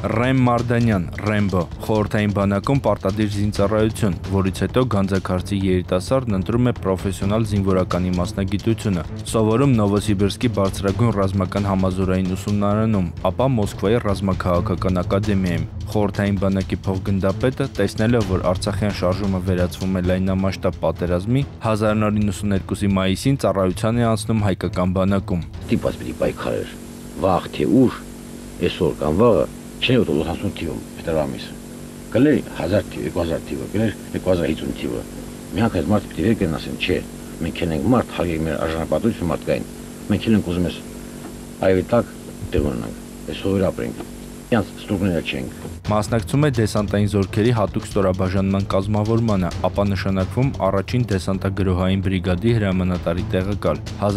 Ռեմ Մարդանյան, Ռեմբո, խորհրդային բանակում պարտադիր զինծառայություն, որից հետո գանձաքարցի երիտասարդն ընտրում է պրոֆեսիոնալ զինվորականի մասնագիտությունը, սովորում Նովոսիբիրսկի բարձրագույն ռազմական համազորային ուսումնարանում, ապա Մոսկվայի ռազմաքաղաքական ակադեմիայում։ Խորհրդային բանակի փոխգնդապետը, տեսնելով, որ Արցախյան շարժումը վերածվում է լայնամասշտաբ պատերազմի, 1992-ի մայիսին ծառայության է անցնում հայկական բանակում։ Տիպած պիտի պայքարեր, վաղ թե ուշ, այսօր կամ վաղը Չէ ու 80 թիվը, պետրամիսը, կլեր 1000 թիվը, 2000 թիվը, կլեր 2050 թիվը։ Միանք այդ մարդ պիտի վեր կեն ասեն, չէ, մենք ենք մարդ, հարգենք մեր արժանապատվությունը մարդկային, մենք ենք ուզում ես այվի տակ տեղ ունենանք, այս հովեր ապրենք, յանց ստուգները չենք։ Մասնակցում է դեսանտային զորքերի հատուկ ստորաբաժանման կազմավորմանը, ապա նշանակվում առաջին դեսանտագրոհային բրիգադի հրամանատարի տեղակալ։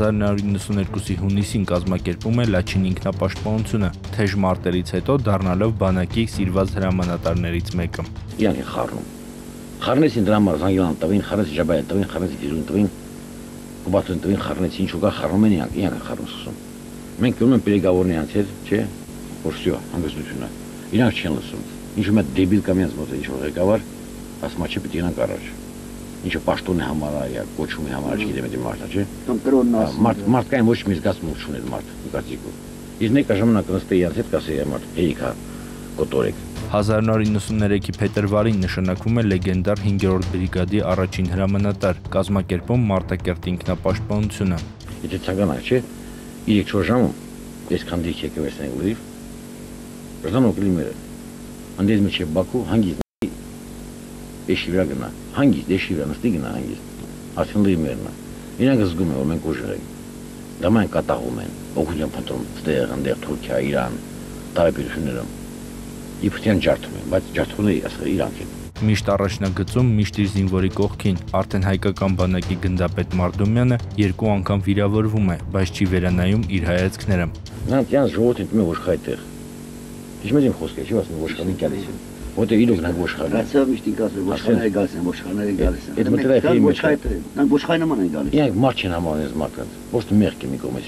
1992-ի հունիսին կազմակերպում է Լաչինի ինքնապաշտպանությունը, թեժ մարտերից հետո դառնալով բանակի սիրված հրամանատարներից մեկը։ Իրանք են խառնում։ Խառնեցին դրա համար Զանգիլան տվին, խառնեցին Ջաբայել տվին, խառնեցին Տիզուն տվին, Կուբացուն տվին, խառնեցին ինչու կա խառնում են իրանք են խառնում սկսում։ Մենք գնում ենք պերեգավորն իրանց հետ, չէ, որ всё, հանգստությունը։ Իրանք չեն լսում։ Ինչու՞ մեծ դեբիլ կամ ինձ մոտ ինչ-որ ղեկավար, ասում չէ պիտի իրանք առաջ։ Ինչը պաշտոնի համար է, կոչումի համար չգիտեմ դե մարդա, չէ։ Կամ կրոնն ասում։ Մարդկային ոչ մի զգացմունք չունի մարդ, կարծիքով։ Իսկ նույնիսկ ժամանակ նստի իրանց հետ կասի մարդ, հերիքա կոտորեք։ 1993-ի փետրվարին նշանակվում է լեգենդար 5-րդ բրիգադի առաջին հրամանատար, կազմակերպում Մարտակերտի ինքնապաշտպանությունը։ Եթե ցանկանաք, չէ, 3-4 ժամում այսքան դիք եկել էսենք լիվ, Ժանոկ լիմերը, անդեզ միջև Բաքու հանգիստ էշի վրա գնա, հանգիստ էշի վրա նստի գնա հանգիստ, ասեն լիմերն է, իրանք զգում են, որ մենք ուժեղ ենք, դա մենք կատաղում են, օգուտ են փնտրում, ստեղ, անդեղ Թուրքիա, Իրան, տարեպիրություններում, իպրտյան ջարդում են, բայց ջարդում է իրանք են։ Միշտ առաջնագծում, միշտ իր զինվորի կողքին, արդեն հայկական բանակի գնդապետ Մարդումյանը 2 անգամ վիրավորվում է, բայց չի վերանայում իր հայացքները։ Նրանք յանց ժողովրդին տում է ոշխայի տեղ։ Հիշում եմ խոսքը, չի ասում ոշխանի գալիս են։ Որտե իրոք նրանք ոշխան են։ Գացավ միշտ ինքասը ոշխանները գալիս են, ոշխանները գալիս են։ Այդ մտերախի ոշխայ տեղ, նրանք ոշխայ նման են գալիս։ Իրանք մարդ չեն համարում այս մարդկանց, ոչ թե մեղք է մի կողմից։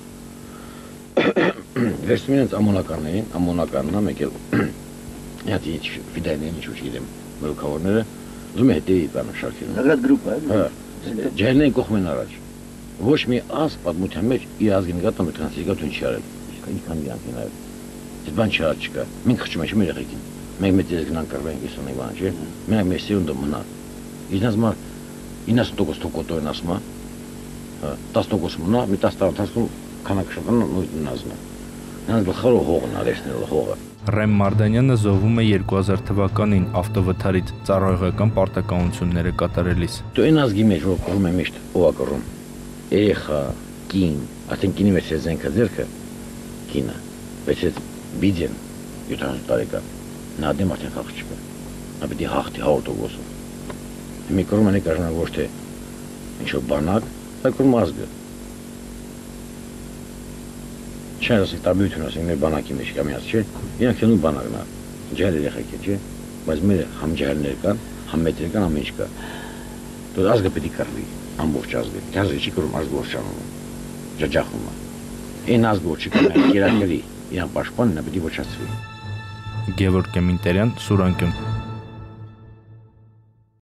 Վերցնում են ամոնականն է մեկ էլ։ Իհարկե ֆիդայնեն ինչ ուշ իրեմ մրուքավորները դու հետեի բանը շարքերում։ Զագրատ գրուպ է։ Հա։ Ջերնեն կողմեն առաջ։ Ոչ մի աս պատմության մեջ իր ազգի նկատմամբ տրանսֆերգատուն չի արել։ Ինչքան իրանք են արել։ Այդ բան չկա։ Մենք խճում ենք մեր եղեքին։ Մենք մեծ երկնան կրվենք իսոնի բան, չէ։ Մենք մեր սերունդը մնա։ Իրանց մար 90% կոտորն ասում է։ Հա, 10% մնա, մի 10% քանակշական նույնն ազնա։ Նրանց գլխարը հողն արեցնել հողը։ Ռեմ Մարդանյանը զոհվում է 2000 թվականին ավտովթարից ծառայողական պարտականությունները կատարելիս։ Դու այն ազգի մեջ որ կռում է միշտ ով է կռում։ Երեխա, կին, արդեն կինի մեջ է զենքը ձեռքը, կինը, բայց այդ բիդեն 70 տարեկան, նա դեմ արդեն խաղ չկա, նա պիտի հաղթի 100%-ով։ Մի կռում են եկաժանակ ոչ թե ինչ-որ բանակ, այլ կռում ազգը։ Չեն ասենք տարբերություն ասենք մեր բանակի մեջ կա միած, չէ, իրանք են ու բանակն է, ջահել երեխեք է, չէ, բայց մեր համ ջահելներ կան, համ մետրեր կան, համ ինչ կա։ Դու ազգը պիտի կռվի, ամբողջ ազգը, ազգը չի կռում, ազգը որ չանում, ջաջախում է։ Այն ազգը որ չի կռում, կերակրի, իրան պաշտպանն է պիտի ոչացվի։ Գևորգ Կեմինտերյան, Սուրանկյուն։